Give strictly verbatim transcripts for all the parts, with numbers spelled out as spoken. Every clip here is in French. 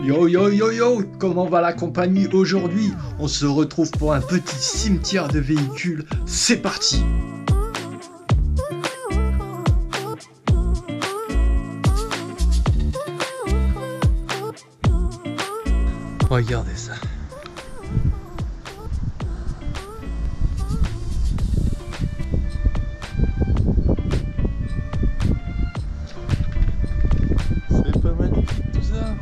Yo yo yo yo, comment va la compagnie aujourd'hui? On se retrouve pour un petit cimetière de véhicules, c'est parti! Regardez ça. C'est pas magnifique tout ça.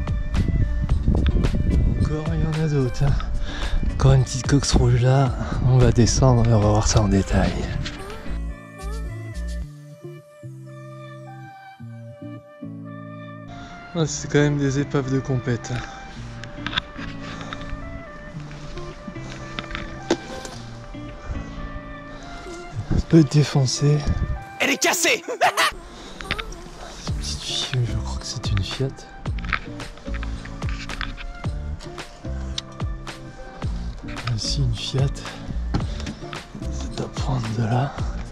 Encore il y en a d'autres. Hein. Encore une petite coque rouge là. On va descendre et on va voir ça en détail. Ah, c'est quand même des épaves de compète. Un peu défoncé. Elle est cassée. Cette petite fille, je crois que c'est une Fiat. Aussi une Fiat. C'est à prendre de là.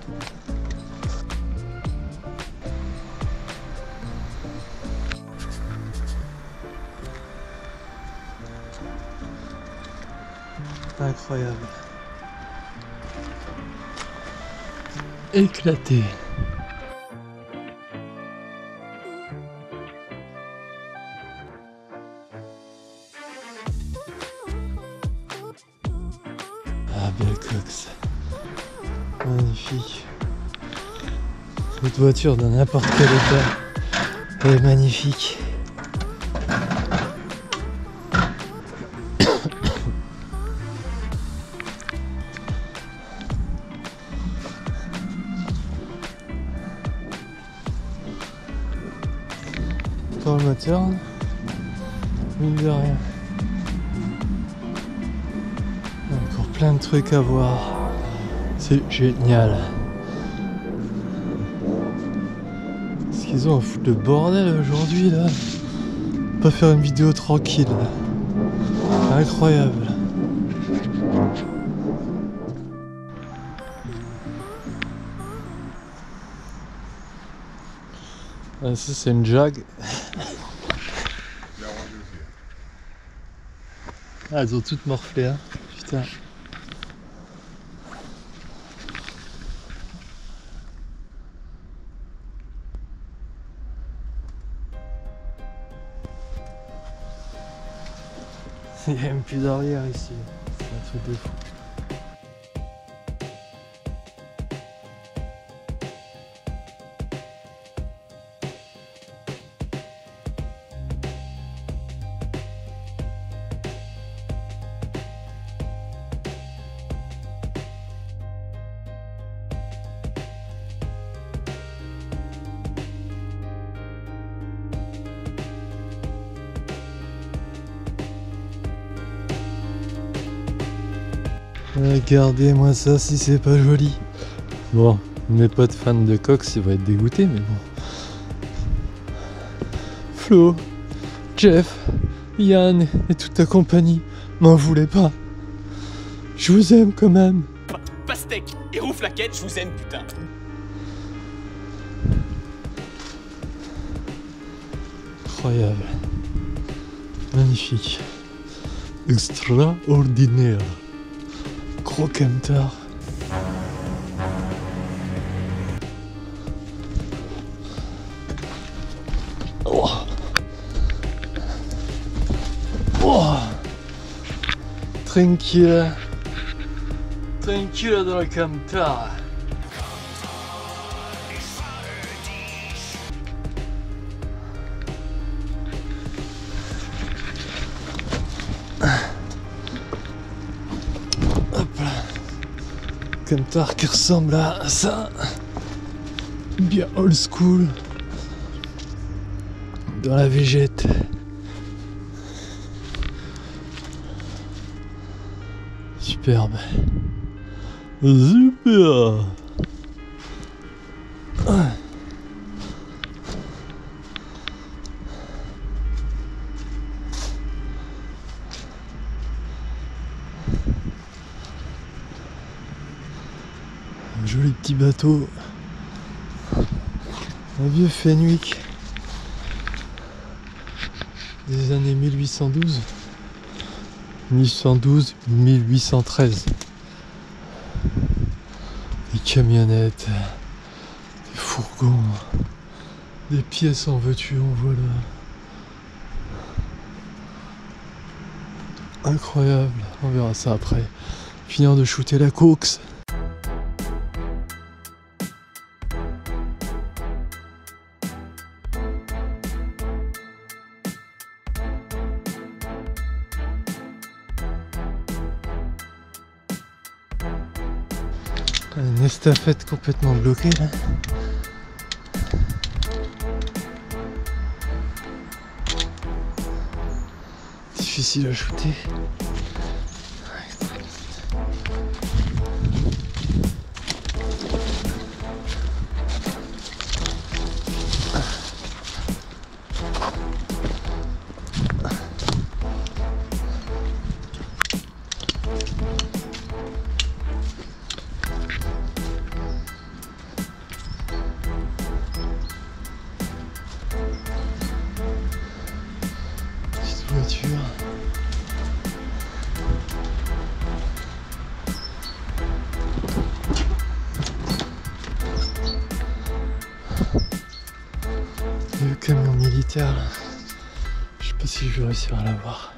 Incroyable. Éclaté. Ah, belle cox. Magnifique. Cette voiture dans n'importe quel état, elle est magnifique. Le moteur, mine de rien. Encore plein de trucs à voir. C'est génial. Est-ce qu'ils ont un foutre de bordel aujourd'hui là? Pas faire une vidéo tranquille. Incroyable. Ah, ça c'est une Jag. Ah, elles ont toutes morflé, hein. Putain. Il n'y a même plus d'arrière ici. C'est un truc de fou. Regardez-moi ça si c'est pas joli. Bon, mes potes fans de Cox ils vont être dégoûtés, mais bon. Flo, Jeff, Yann et toute ta compagnie, m'en voulez pas. Je vous aime quand même. Pa Pastèque et Rouflaquette, je vous aime putain. Incroyable. Magnifique. Extraordinaire. Gros camtar. Oh. Oh. Tranquille. Tranquille dans le camtar. Camtar qui ressemble à ça, bien old school, dans la végète. Superbe. Super. Ah. Un joli petit bateau. Un vieux Fenwick. des années mille huit cent douze. mille huit cent douze mille huit cent treize. Des camionnettes, des fourgons, des pièces en veux-tu, en voilà. Incroyable, on verra ça après. Finir de shooter la coax. Une estafette complètement bloquée là. Difficile à shooter. Petite voiture. Le camion militaire là. Je sais pas si je vais réussir à l'avoir.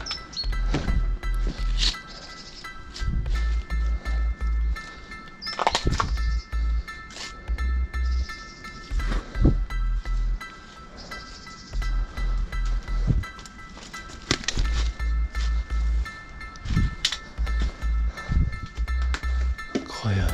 Incroyable.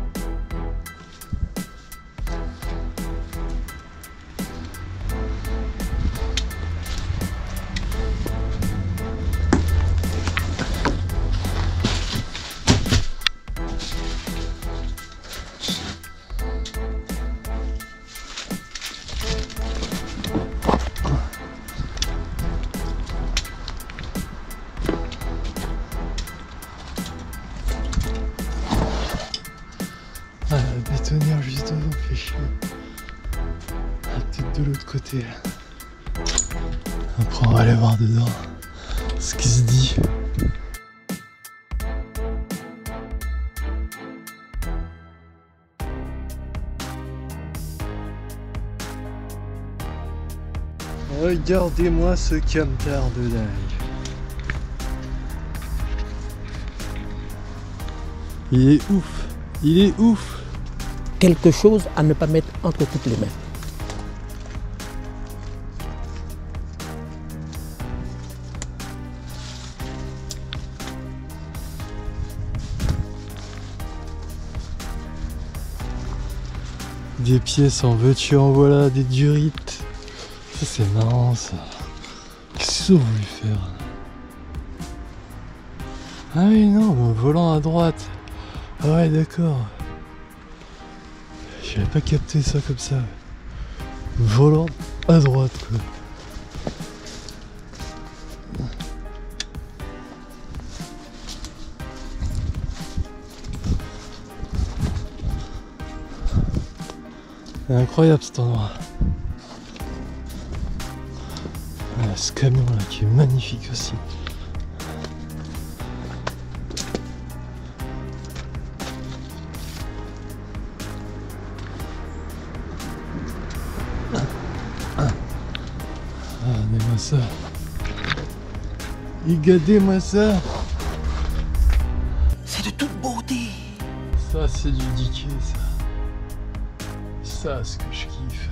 Ah, la bétonnière juste devant fait chier. Ah, peut-être de l'autre côté. Après on va aller voir dedans ce qui se dit. Regardez-moi ce camtar de dingue. Il est ouf. Il est ouf. Quelque chose à ne pas mettre entre toutes les mains. Des pièces en veux-tu, en voilà, des durites. Ça c'est marrant ça. Qu'est-ce qu'ils ont voulu faire? Ah oui non, mon volant à droite. Ah ouais d'accord. J'avais pas capté ça comme ça. Volant à droite quoi. C'est incroyable cet endroit. Ah, ce camion là qui est magnifique aussi. Regardez-moi ça. Regardez-moi ça. C'est de toute beauté. Ça c'est du diquet ça. Ça ce que je kiffe.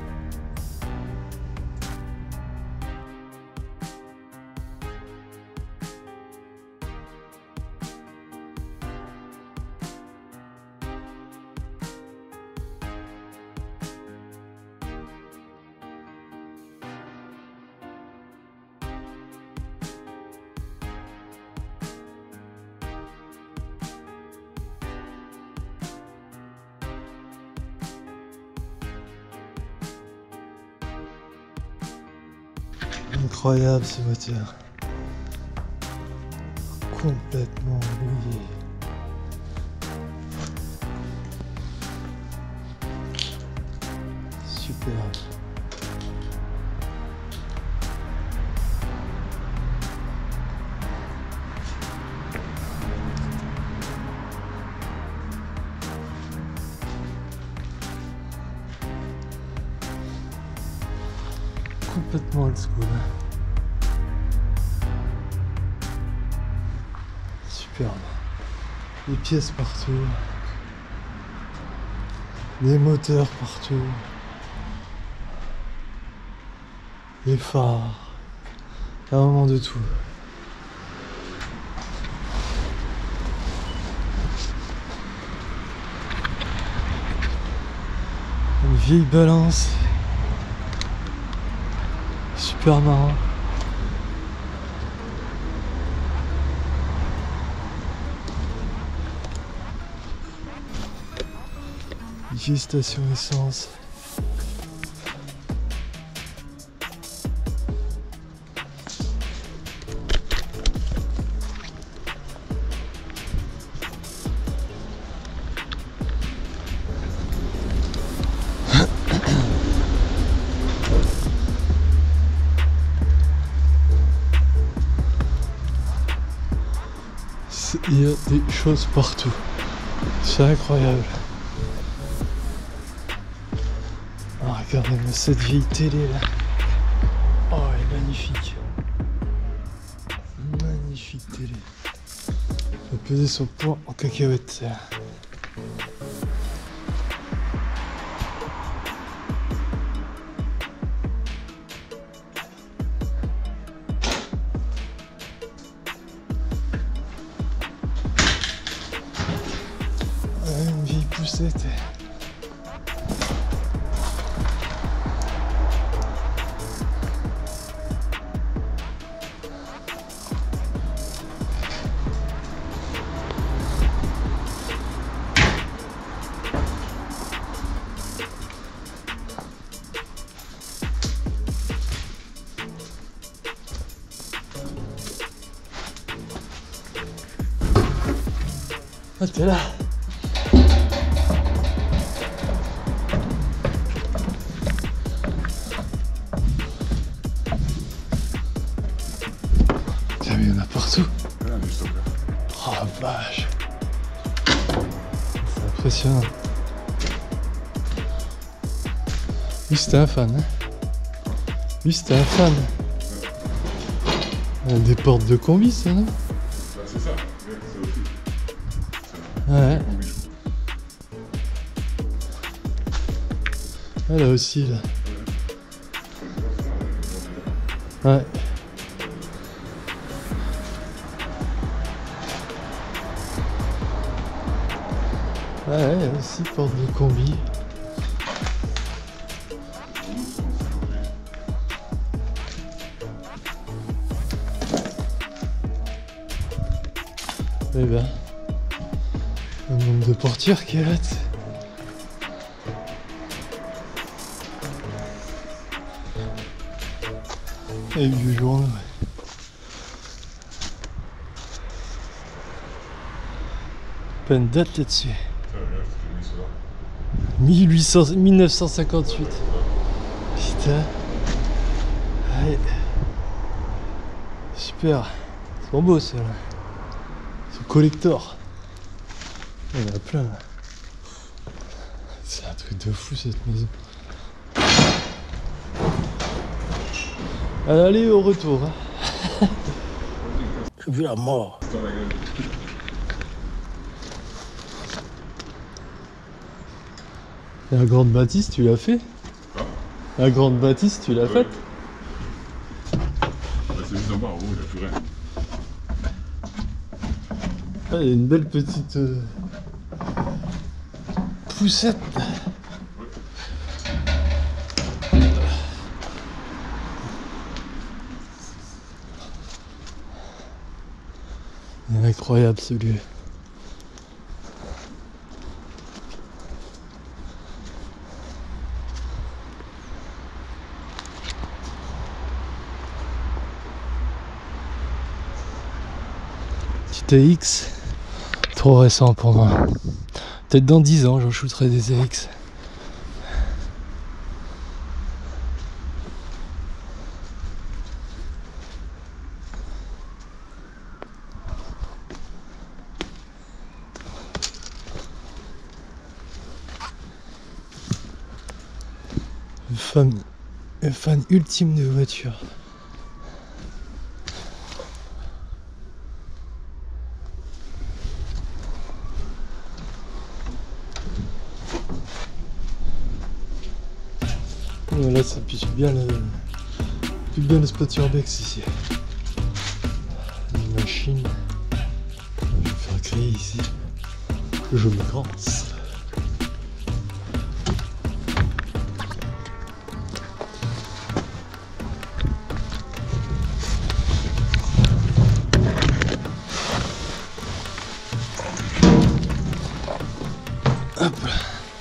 Incroyable ce moteur. Complètement rouillé. Super. complètement old school. Superbe. Des pièces partout. Des moteurs partout. Des phares. Il y a vraiment de tout. Une vieille balance. Super marrant. Une vieille station essence. Il y a des choses partout. C'est incroyable. Oh, regardez-moi cette vieille télé là. Oh, elle est magnifique. Magnifique télé. Elle a pesé son poids en cacahuète. Une vieille poussette. Ah, t'es là. Tiens, mais il y en a partout. Oh la vache. C'est impressionnant. Lui c'était un fan. Hein. Lui c'était un fan. Euh, Des portes de combi ça, non? Bah, c'est ça, ouais, ça aussi. Ouais. Ah, là aussi là. Ouais. Ouais, il y a aussi porte de combi. Eh ben, le nombre de portières qu'il y a là. Et vieux journaux. Pas une date là-dessus. mille huit cents, mille neuf cent cinquante-huit. Putain. Ouais. Super. C'est bon beau ça là. C'est collector. Il y en a plein là. C'est un truc de fou cette maison. Allez au retour. Hein. J'ai vu la mort. La grande bâtisse, tu l'as fait? Quoi? La grande bâtisse, tu l'as Ouais. faite? Bah, c'est juste en bas, en haut, il n'y a plus rien. Ah, il y a une belle petite euh, poussette. Il est incroyable ce lieu. Petit A X, trop récent pour moi. Peut-être dans dix ans, j'en shooterai des A X. Une femme Un fan ultime de voitures. Là ça piche bien le, piche bien le spot urbex ici. Une machine. Je vais faire créer ici. Je me grance. Hop là.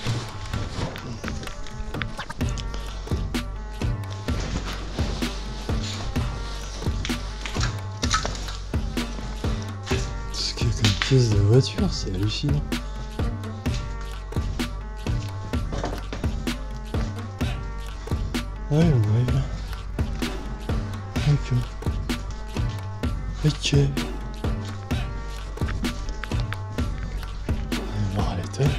Ce qu'il y a comme pièce de voiture, c'est hallucinant. Ouais, on arrive là. Ok. Ok. On va voir à l'étage.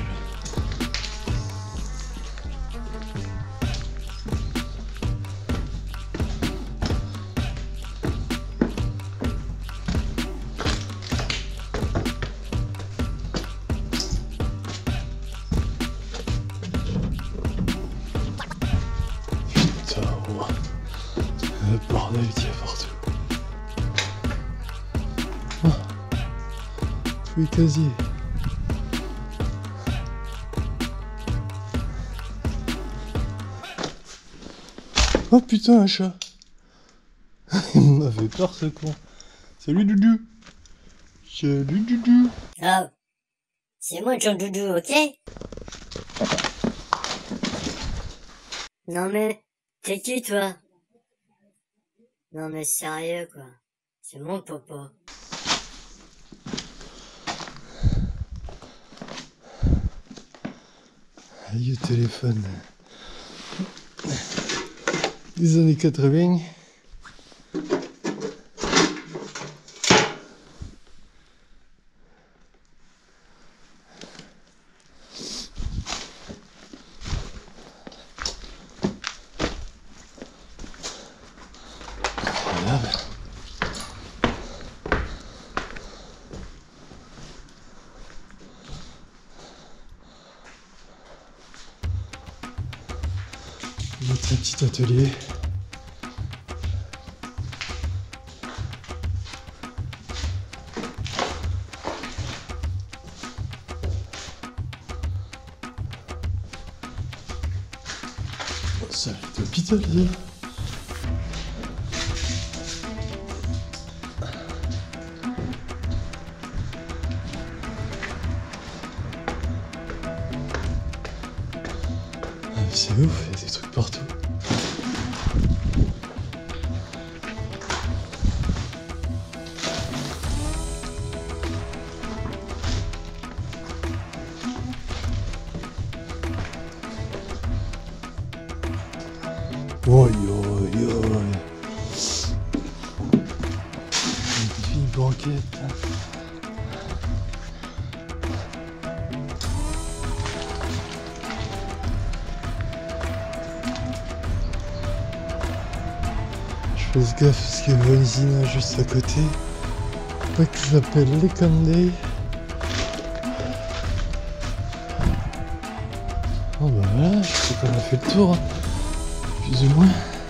Putain, oh. Le bordel qu'il y a partout. Oh. Tous les casiers. Oh putain, un chat. Il m'avait peur ce con. Salut Doudou. Salut Doudou. Oh, c'est moi Jean Doudou, ok? Non mais, t'es qui toi? Non mais sérieux quoi, c'est mon popo. Aïe, au téléphone. Des années quatre-vingts. Voilà. Notre petit atelier. Oh, ça va être l'hôpital, ça. Ah, c'est ouf, il y a des trucs partout. Oi, oi, oi. Une fille banquette. Je fais gaffe parce qu'il y a une usine juste à côté. Pas que je l'appelle les Condé. Oh bah voilà, je sais qu'on a fait le tour. Plus ou moins.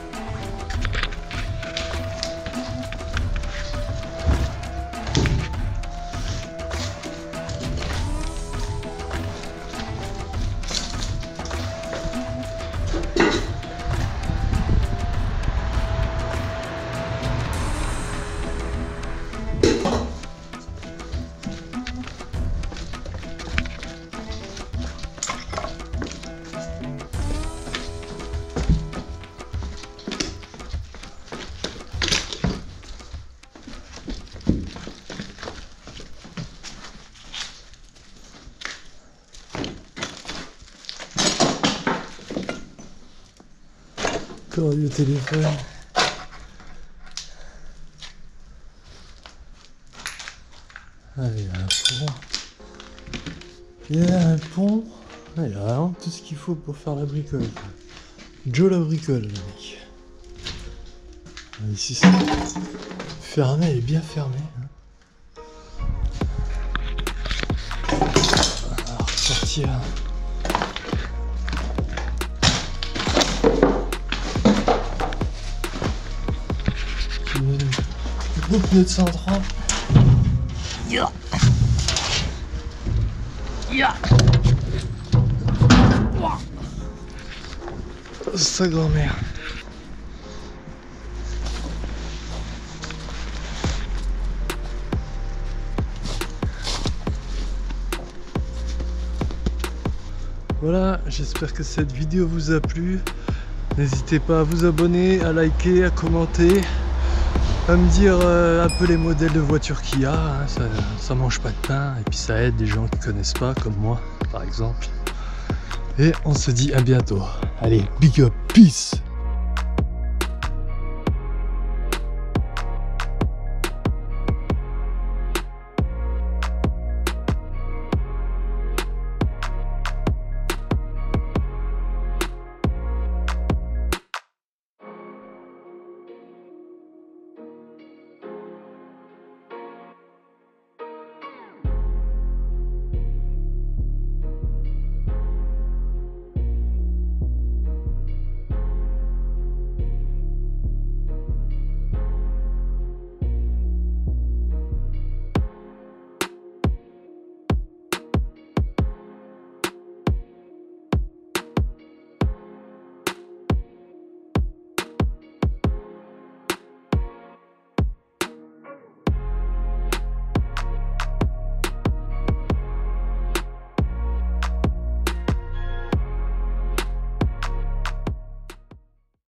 Encore du téléphone. Ah, il y a un pont. Il y a un pont. Ah, il y a vraiment tout ce qu'il faut pour faire la bricole. Joe la bricole, le mec. Ah, ici c'est fermé, elle est bien fermée. Hein. On va ressortir. Le pneu de cent trente. Yeah. Yeah. Sa grand-mère. Voilà, j'espère que cette vidéo vous a plu. N'hésitez pas à vous abonner, à liker, à commenter, à me dire euh, un peu les modèles de voitures qu'il y a. Hein, ça, ça mange pas de pain et puis ça aide des gens qui connaissent pas, comme moi par exemple. Et on se dit à bientôt. Allez, big up, peace!